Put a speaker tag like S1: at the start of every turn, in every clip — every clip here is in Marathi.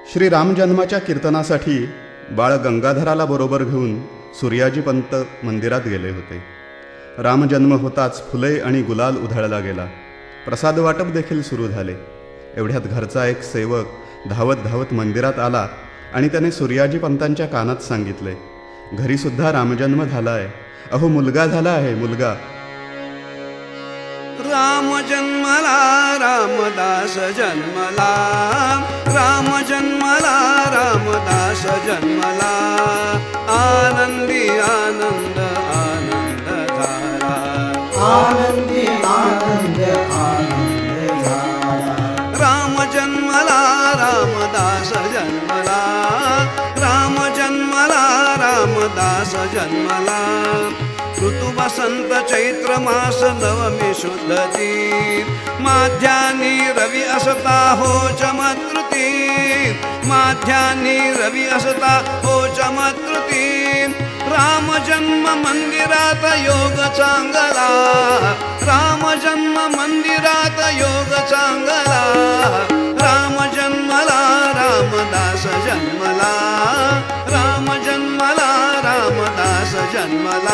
S1: श्री रामजन्माच्या कीर्तनासाठी बाळ गंगाधराला बरोबर घेऊन सूर्याजी पंत मंदिरात गेले होते. रामजन्म होताच फुले आणि गुलाल उधळला गेला. प्रसाद वाटप देखील सुरू झाले. एवढ्यात घरचा एक सेवक धावत धावत मंदिरात आला आणि त्याने सूर्याजी पंतांच्या कानात सांगितले, घरीसुद्धा रामजन्म झाला आहे. अहो, मुलगा झाला आहे, मुलगा.
S2: राम जन्मला रामदास जन्मला, राम जन्मला रामदास जन्मला, आनंदी आनंद आनंद झाला,
S3: आनंदी आनंद आनंद झाला.
S2: राम जन्मला रामदास जन्मला, राम जन्मला रामदास जन्मला. ऋतु वसंत चैत्र मास नवमी शुद्ध ती, माध्यानी रवी असता हो चमत्रुती, माध्यानी रवी असता हो चमत्रुती. राम जन्म मंदिरात योग चांगला, राम जन्म मंदिरात योग चांगला. राम जन्मला रामदास जन्मला, राम जन्मला रामदास जन्मला.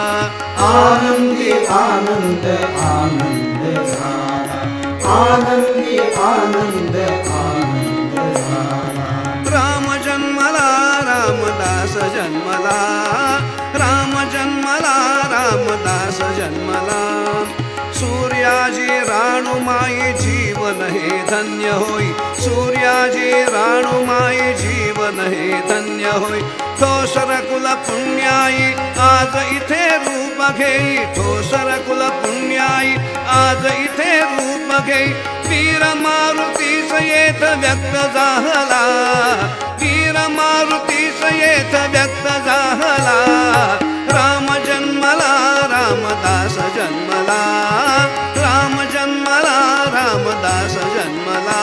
S3: आनंदी आनंद आनंद झाला, आनंदी आनंद आनंद झाला.
S2: राम जन्मला रामदास जन्मला, राम जन्मला रामदास जन्मला. सूर्याजी राणुमाई जीवन हे धन्य होई, सूर्याजी राणुमाई जीवन हे धन्य होई. ठोसर कुल पुण्याई आज इथे रूप घेई, ठोसर कुल पुण्याई आज इथे रूप घेई. वीर मारुतीस येथ व्यक्त झाला, वीर मारुतीस येथ व्यक्त झाला. राम जन्मला रामदास जन्मला, राम जन्मला रामदास जन्मला.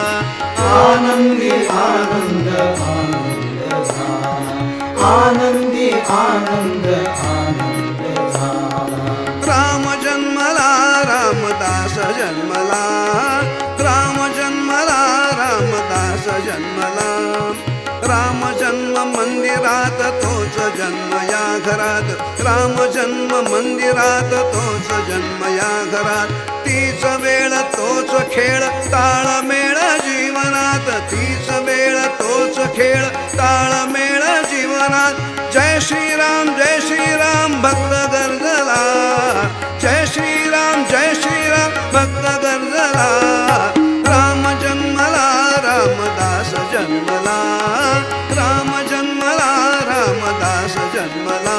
S3: आनंदी आनंद आनंद झाला, आनंदी आनंद आनंद झाला.
S2: राम जन्मला रामदास जन्मला, राम जन्मला रामदास जन्मला. राम जन्म मंदिरात तोच जन्म या घरात, राम जन्म मंदिरात तोच जन्म या घरात. तीच वेळ तोच खेळ ताळमेळ जीवनात, तीच वेळ तोच खेळ ताळमेळ जीवनात. जय श्रीराम जय श्रीराम भक्त गर्जला, जय श्रीराम जय श्रीराम भक्त गर्जला. राम जन्मला रामदास जन्मला, राम जन्मला रामदास जन्मला.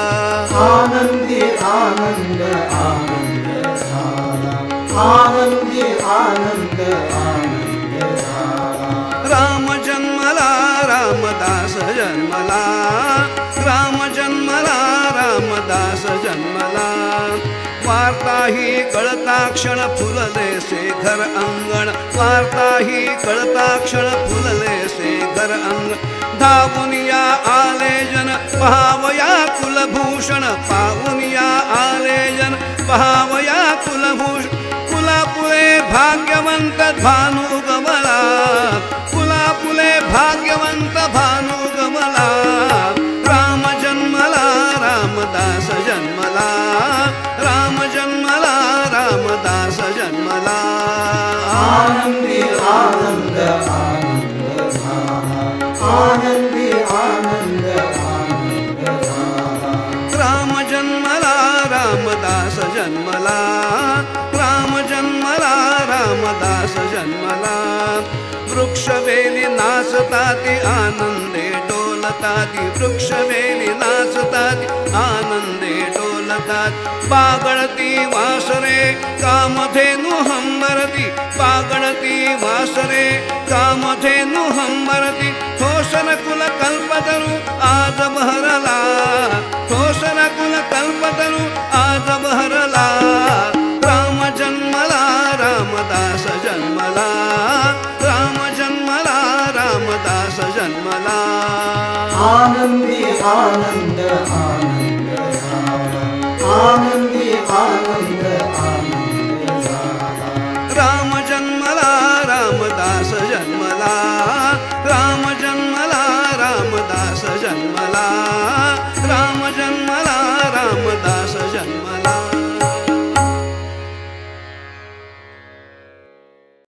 S3: आनंदी आनंद आनंद झाला, आनंदी आनंद आनंद झाला.
S2: राम जन्मला रामदास जन्मला, राम जन्मला रामदास जन्मला. वार्ताही कळता क्षण फुलले से घर अंगण, वार्ताही कळता क्षण फुलले से घर अंगण. धावून या आले जन पहावया कुलभूषण, पाहून या आले जन पहावया कुलभूषण. कुलापुले भाग्यवंत भानु गमला, कुलापुले भाग्यवंत भानु गमला. राम जन्मला रामदास जन्मला, राम जन्मला रामदास जन्मला.
S3: आनंदी आनंद आनंद झाला, आनंदी आनंद आनंद झाला.
S2: राम जन्मला रामदास जन्मला, राम जन्मला रामदास जन्मला. वृक्षवेली नाचताती आनंदे डोलताती, वृक्षवेली नाचताती आनंदे डोलतात. पागळती वासरे कामधेनु हंबरती, पागळती वासरे कामधेनु हंबरती. ठोसर कुल कल्पतरू आज बहरला, ठोसर कुल कल्पतरू आज बहरला. राम जन्मला रामदास जन्मला, राम जन्मला रामदास जन्मला.
S3: आनंदी आनंद आनंद झाला, आनंदी आनंद आनंद झाला.
S2: राम जन्मला रामदास जन्मला.